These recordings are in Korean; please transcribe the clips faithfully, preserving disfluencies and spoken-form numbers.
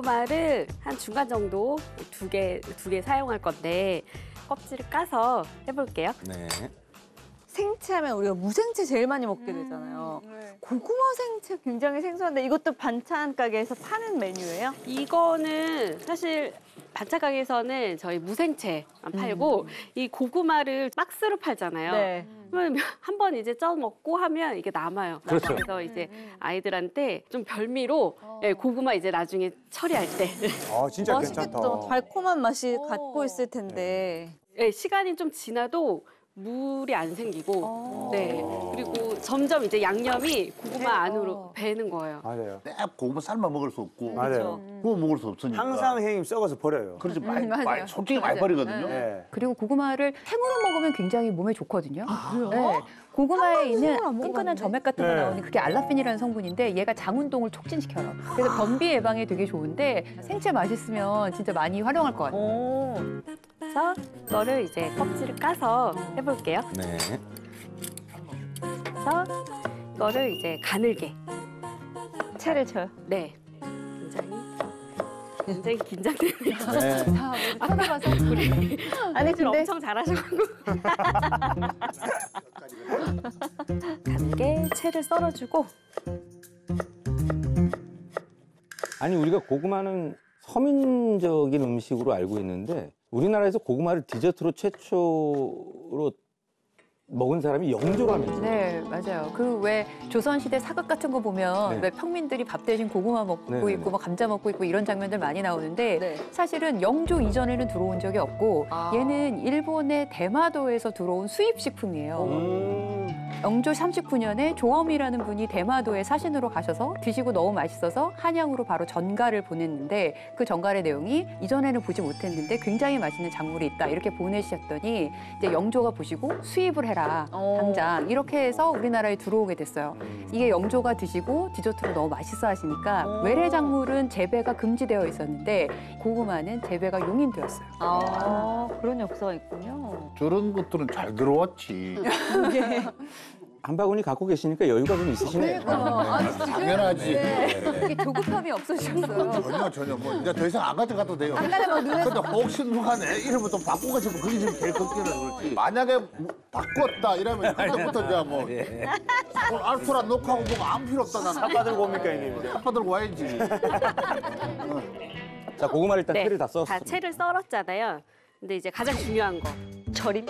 고구마를 한 중간 정도 두 개, 두 개 사용할 건데 껍질을 까서 해볼게요. 네. 생채하면 우리가 무생채 제일 많이 먹게 되잖아요. 음, 네. 고구마 생채 굉장히 생소한데 이것도 반찬 가게에서 파는 메뉴예요? 이거는 사실 반찬 가게에서는 저희 무생채만 팔고 음. 이 고구마를 박스로 팔잖아요. 네. 그러면 한 번 이제 쪄 먹고 하면 이게 남아요. 그렇죠. 그래서 이제 아이들한테 좀 별미로 예, 고구마 이제 나중에 처리할 때 아, 진짜 맛있겠다. 괜찮다. 달콤한 맛이 오. 갖고 있을 텐데. 예, 시간이 좀 지나도 물이 안 생기고 오. 네 그리고 점점 이제 양념이 고구마 어. 안으로 배는 거예요. 맞아요. 내 고구마 삶아 먹을 수 없고 맞아요. 구워 먹을 수 없으니까. 항상 형님 썩어서 버려요. 그렇지 많이, 맞아요. 많이 솔직히 많이 맞아요. 버리거든요. 네. 그리고 고구마를 생으로 먹으면 굉장히 몸에 좋거든요. 그래요? 네. 고구마에 있는 생으로 안 끈끈한 먹어봤는데. 점액 같은 거 네. 나오는 그게 알라핀이라는 성분인데 얘가 장운동을 촉진시켜요. 그래서 변비 예방에 되게 좋은데 생채 맛있으면 진짜 많이 활용할 것 같아요. 오. 그래서 이거를 이제 껍질을 까서 해볼게요. 네. 그래서 이거를 이제 가늘게 채를 쳐요. 네 굉장히 굉장히 긴장됩니다. 네. 다 우리 쳐다봐서 우리 아니 질 근데 엄청 잘하셔가지고 가늘게 채를 썰어주고 아니 우리가 고구마는 서민적인 음식으로 알고 있는데 우리나라에서 고구마를 디저트로 최초로 먹은 사람이 영조라면서요. 네, 맞아요. 그 왜 조선시대 사극 같은 거 보면 네. 왜 평민들이 밥 대신 고구마 먹고 네네네. 있고 뭐 감자 먹고 있고 이런 장면들 많이 나오는데 네. 사실은 영조 이전에는 들어온 적이 없고 아. 얘는 일본의 대마도에서 들어온 수입 식품이에요. 음. 영조 삼십구 년에 조엄이라는 분이 대마도에 사신으로 가셔서 드시고 너무 맛있어서 한양으로 바로 전가를 보냈는데 그 전가의 내용이 이전에는 보지 못했는데 굉장히 맛있는 작물이 있다 이렇게 보내셨더니 이제 영조가 보시고 수입을 해라 어. 당장 이렇게 해서 우리나라에 들어오게 됐어요. 음. 이게 영조가 드시고 디저트로 너무 맛있어 하시니까 오. 외래 작물은 재배가 금지되어 있었는데 고구마는 재배가 용인되었어요. 아, 그런 역사가 있군요. 저런 것들은 잘 들어왔지. 한 바구니 갖고 계시니까 여유가 좀 있으시네요. 그러니까. 아, 진짜. 당연하지. 이게 조급함이 없어지셨어요. 전혀 전혀 뭐 이제 더 이상 안 가져가도 돼요. 아까는 막 눈에 근데 혹시 누가 내 이름을 또 바꾸고 싶으면 그게 지금 제일 걱정이라 그렇지. 만약에 뭐 바꿨다 이러면 그때부터 이제 뭐 예. 오늘 알토란 녹화하고 뭐가 아무 필요 없다 나는. 사과 들고 옵니까, 형님? 아빠 들고 와야지. 자 고구마를 일단 네, 채를 다 다 썼습니다. 채를 썰었잖아요. 근데 이제 가장 중요한 거 절임.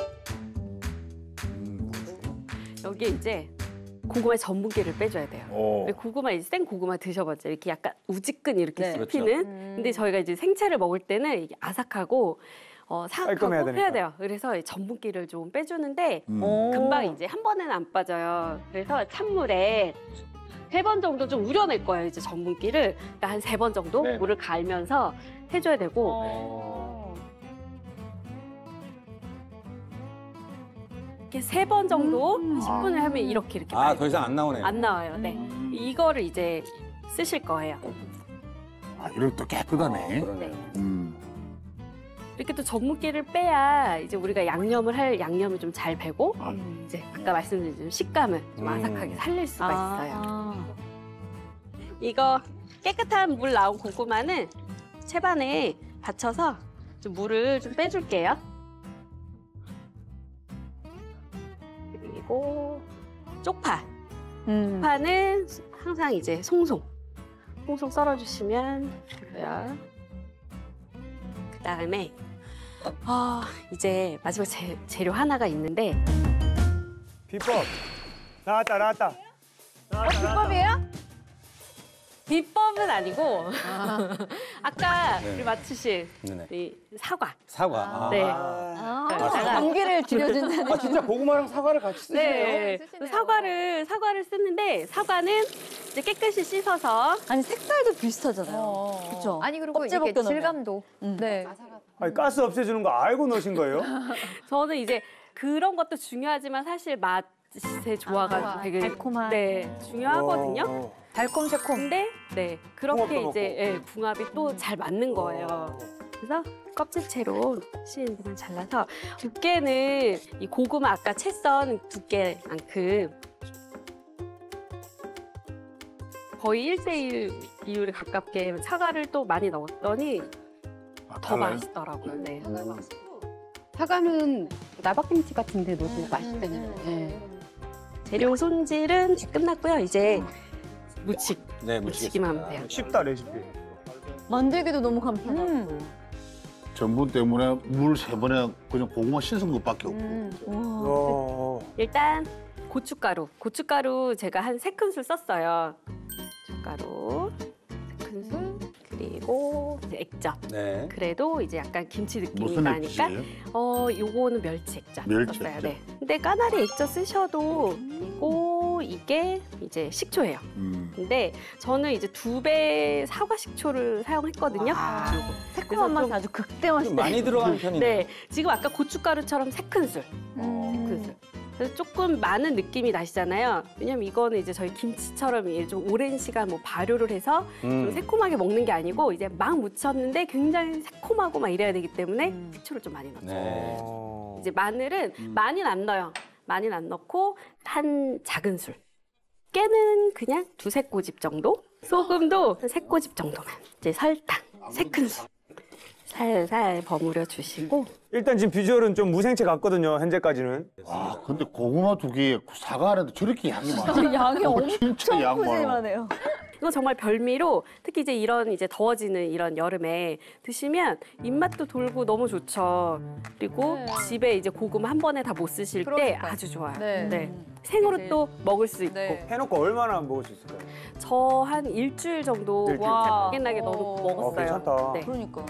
여기에 이제 고구마의 전분기를 빼줘야 돼요. 오. 고구마 이제 생 고구마 드셔봤죠? 이렇게 약간 우지끈 이렇게 네. 씹히는. 그렇죠. 근데 저희가 이제 생채를 먹을 때는 이게 아삭하고 어, 사각하고 깔끔해야 해야, 되니까. 돼요. 그래서 이 전분기를 좀 빼주는데 음. 오. 금방 이제 한 번에는 안 빠져요. 그래서 찬물에 세 번 정도 좀 우려낼 거예요. 이제 전분기를 그러니까 한 세 번 정도 네. 물을 갈면서 해줘야 되고. 어. 이렇게 세 번 정도 음. 십 분을 하면 이렇게 이렇게 아 더 이상 안 나오네요. 안 나와요. 네. 이거를 이제 쓰실 거예요. 아 이렇게 또 깨끗하네. 그러네요. 음. 이렇게 또 전분기를 빼야 이제 우리가 양념을 할 양념을 좀 잘 배고 이제 아까 말씀드린 좀 식감을 좀 음. 아삭하게 살릴 수가 있어요. 아. 이거 깨끗한 물 나온 고구마는 채반에 받쳐서 좀 물을 좀 빼줄게요. 그리고 쪽파. 음. 쪽파는 항상 이제 송송. 송송 썰어주시면 되고요. 그 다음에 아 이제 마지막 재, 재료 하나가 있는데 비법. 나왔다, 나왔다. 나왔다, 비법이에요? 비법은 아니고 아까 네. 우리 맞추신 네네. 이 사과. 사과. 아. 네. 아, 여기다가 감기를 줄여준다는. 아 진짜 고구마랑 사과를 같이 쓰시네요. 네. 쓰시네요. 사과를 사과를 쓰는데 사과는 이제 깨끗이 씻어서 아니 색깔도 비슷하잖아요. 어. 그쵸? 아니 그리고 껍질 이게 벗겨놓으면. 질감도. 음. 네. 아니, 가스 없애주는 거 알고 넣으신 거예요? 저는 이제 그런 것도 중요하지만 사실 맛의 조화가 아, 되게 달콤한. 네 중요하거든요. 어. 달콤 새콤. 근데 네 궁합도 그렇게 먹고. 이제 예, 궁합이 또 잘 맞는 거예요. 그래서 껍질채로 씬 그냥 잘라서 두께는 이 고구마 아까 채 썬 두께만큼 거의 일 대일 비율에 가깝게 사과를 또 많이 넣었더니 아, 더 달라요? 맛있더라고요. 네. 사과는 나박김치 같은데 넣어도 맛있잖아요. 네. 재료 손질은 끝났고요. 이제 무치 네, 무치기만 하면 돼요. 쉽다 레시피. 만들기도 너무 간편하고. 음. 전분 때문에 물 세 번에 그냥 고구마 씻은 것밖에 없고. 음. 와. 어. 일단 고춧가루. 고춧가루 제가 한 세 큰술 썼어요. 고춧가루 세 큰술 그리고 이제 액젓. 네. 그래도 이제 약간 김치 느낌이 무슨 나니까 액젓이에요? 어 요거는 멸치 액젓 멸치 썼어요. 액젓? 네. 근데 까나리 액젓 쓰셔도 이고 이게 이제 식초예요. 음. 근데 저는 이제 두 배 사과 식초를 사용했거든요. 아. 그래서 새콤한 맛이 좀- 아주 극대화시 좀 많이 들어가는 편이네요. 네, 지금 아까 고춧가루처럼 세 큰술, 음. 세 큰술. 그래서 조금 많은 느낌이 나시잖아요. 왜냐면 이거는 이제 저희 김치처럼 이게 좀 오랜 시간 뭐 발효를 해서 좀 음. 새콤하게 먹는 게 아니고 이제 막 무쳤는데 굉장히 새콤하고 막 이래야 되기 때문에 음. 식초를 좀 많이 넣죠. 네. 어. 이제 마늘은 많이는 안 넣어요. 많이는 안 넣고 한 작은 술. 깨는 그냥 두세 꼬집 정도. 소금도 한 세 꼬집 정도만. 이제 설탕 세 큰술. 살살 버무려 주시고 일단 지금 비주얼은 좀 무생채 같거든요. 현재까지는. 아, 근데 고구마 두 개에 사과 하나인데 저렇게 양이 많아. 양이 어, 엄청 진짜 양 많아. 푸짐하네요. 이거 정말 별미로 특히 이제 이런 이제 더워지는 이런 여름에 드시면 입맛도 돌고 너무 좋죠. 그리고 네. 집에 이제 고구마 한 번에 다 못 쓰실 때 그러니까요. 아주 좋아요. 네. 생으로 네. 또 먹을 수 있고 네. 해놓고 얼마나 먹을 수 있을까요? 저 한 일주일 정도 일주일. 와, 깨나게 넣어 어. 먹었어요. 어, 괜찮다. 네. 그러니까.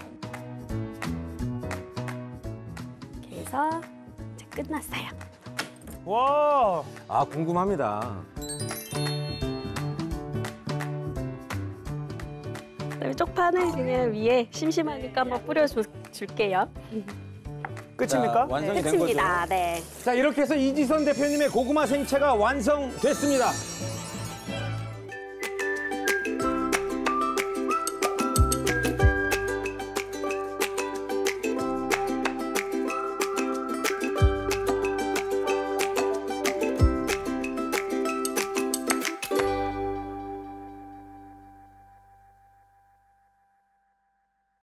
이렇게 해서 이제 끝났어요. 와. 아, 궁금합니다. 그다음에 쪽파는 그냥 위에 심심하니까 한번 뿌려줄게요. 끝입니까? 자, 완성이 된 거죠. 끝입니다. 네. 자, 이렇게 해서 이지선 대표님의 고구마 생채가 완성됐습니다.